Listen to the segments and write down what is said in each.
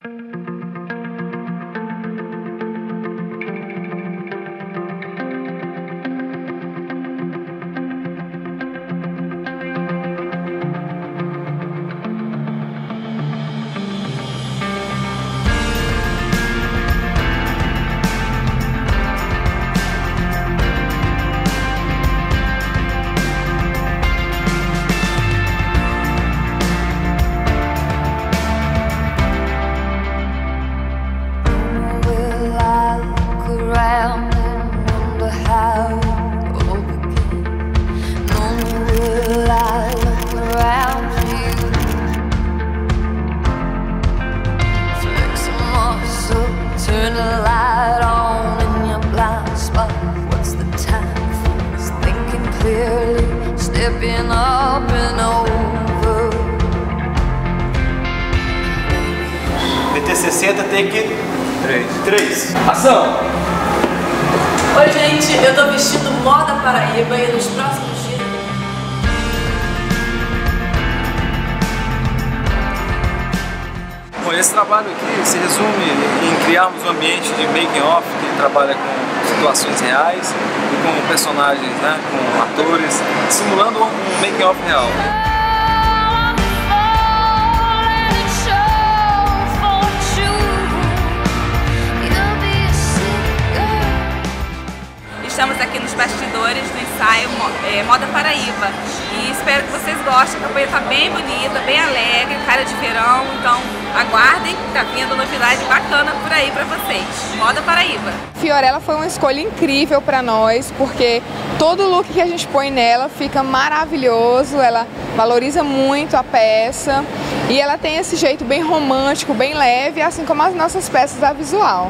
DT60, take 3. Ação! Oi gente, eu tô vestindo moda Paraíba e nos próximos dias... Bom, esse trabalho aqui se resume em criarmos um ambiente de making off que trabalha com situações reais e com personagens, né, com atores, simulando um making off real. Estamos aqui nos bastidores do ensaio Moda Paraíba e espero que vocês gostem. A campanha está bem bonita, bem alegre, cara de verão, então aguardem, tá vindo novidade bacana por aí para vocês. Moda Paraíba. Fiorella foi uma escolha incrível para nós, porque todo look que a gente põe nela fica maravilhoso, ela valoriza muito a peça e ela tem esse jeito bem romântico, bem leve, assim como as nossas peças da Visual.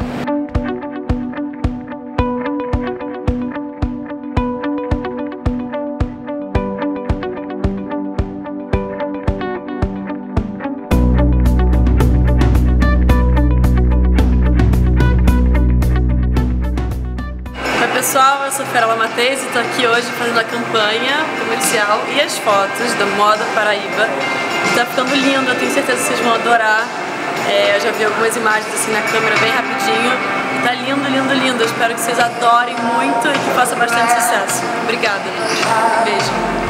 Pessoal, eu sou Fiorella Matheus e estou aqui hoje fazendo a campanha comercial e as fotos da Moda Paraíba. Está ficando lindo, eu tenho certeza que vocês vão adorar. Eu já vi algumas imagens assim na câmera bem rapidinho. Está lindo, lindo, lindo. Eu espero que vocês adorem muito e que faça bastante sucesso. Obrigada. Beijo.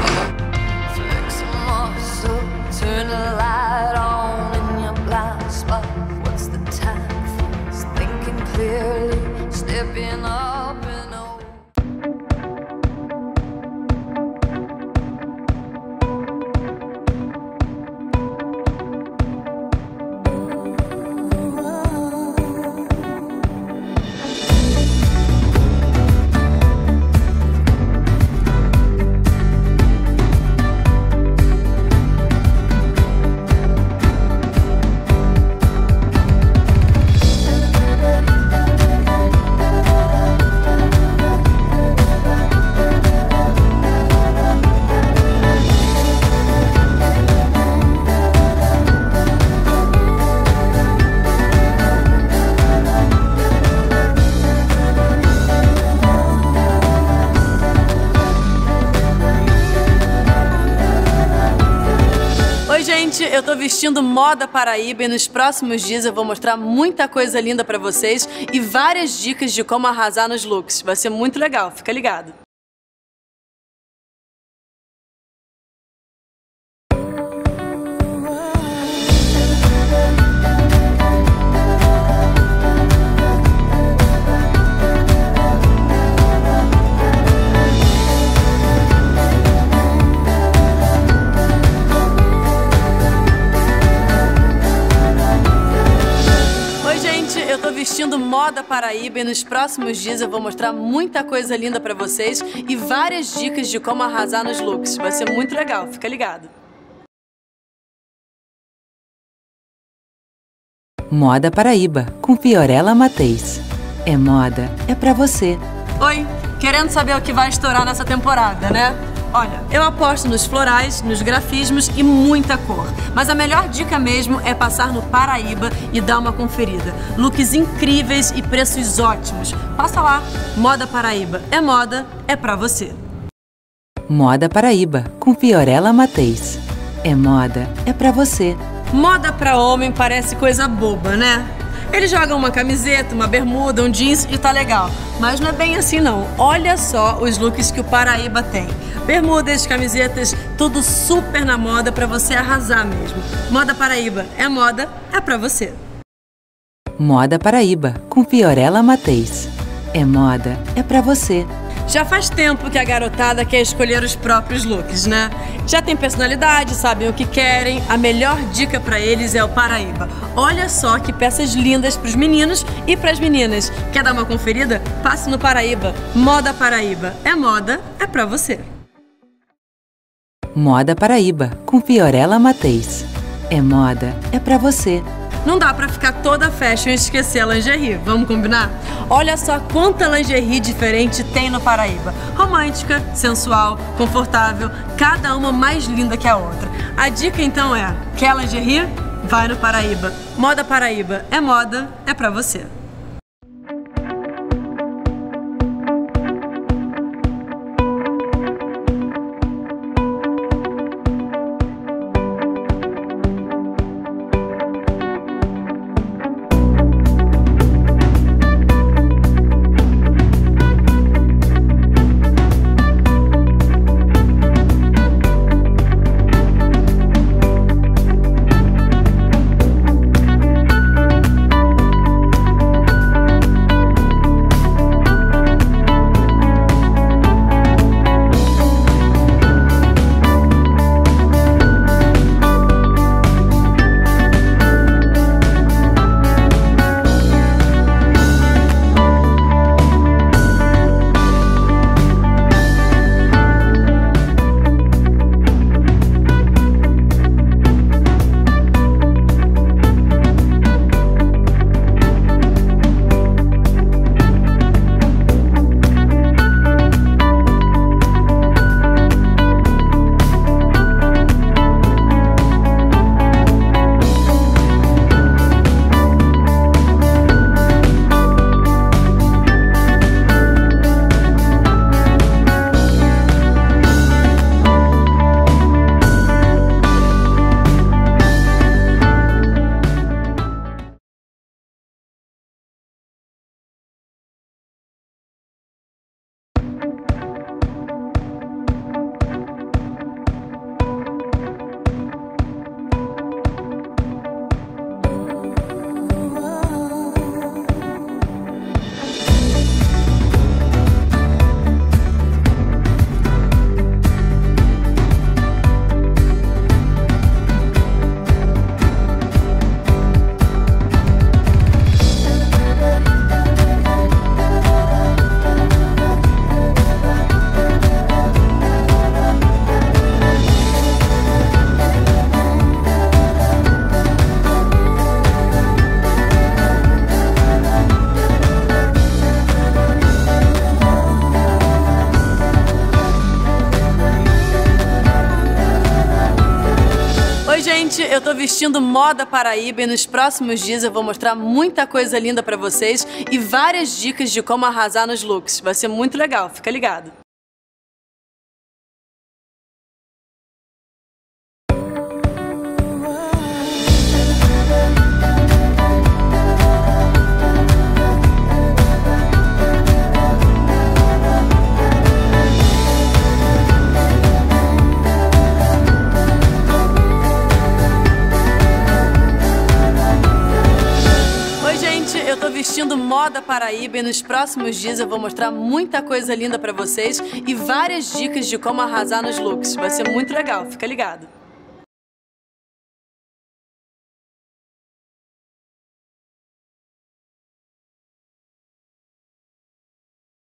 Gente, eu tô vestindo Moda Paraíba e nos próximos dias eu vou mostrar muita coisa linda pra vocês e várias dicas de como arrasar nos looks. Vai ser muito legal, fica ligado. Vestindo Moda Paraíba e nos próximos dias eu vou mostrar muita coisa linda pra vocês e várias dicas de como arrasar nos looks. Vai ser muito legal, fica ligado. Moda Paraíba, com Fiorella Matheus. É moda, é pra você. Oi, querendo saber o que vai estourar nessa temporada, né? Olha, eu aposto nos florais, nos grafismos e muita cor. Mas a melhor dica mesmo é passar no Paraíba e dar uma conferida. Looks incríveis e preços ótimos. Passa lá, Moda Paraíba. É moda, é pra você. Moda Paraíba, com Fiorella Matheus. É moda, é pra você. Moda pra homem parece coisa boba, né? Ele joga uma camiseta, uma bermuda, um jeans e tá legal. Mas não é bem assim não. Olha só os looks que o Paraíba tem. Bermudas, camisetas, tudo super na moda pra você arrasar mesmo. Moda Paraíba é moda, é pra você. Moda Paraíba, com Fiorella Matheis. É moda, é pra você. Já faz tempo que a garotada quer escolher os próprios looks, né? Já tem personalidade, sabem o que querem. A melhor dica pra eles é o Paraíba. Olha só que peças lindas pros meninos e pras meninas. Quer dar uma conferida? Passe no Paraíba. Moda Paraíba. É moda, é pra você. Moda Paraíba, com Fiorella Matheis. É moda, é pra você. Não dá pra ficar toda fashion e esquecer a lingerie, vamos combinar? Olha só quanta lingerie diferente tem no Paraíba. Romântica, sensual, confortável, cada uma mais linda que a outra. A dica então é, quer lingerie? Vai no Paraíba. Moda Paraíba é moda, é pra você. Gente, eu tô vestindo moda Paraíba e nos próximos dias eu vou mostrar muita coisa linda pra vocês e várias dicas de como arrasar nos looks. Vai ser muito legal, fica ligado. Eu tô vestindo moda Paraíba e nos próximos dias eu vou mostrar muita coisa linda pra vocês e várias dicas de como arrasar nos looks. Vai ser muito legal, fica ligado.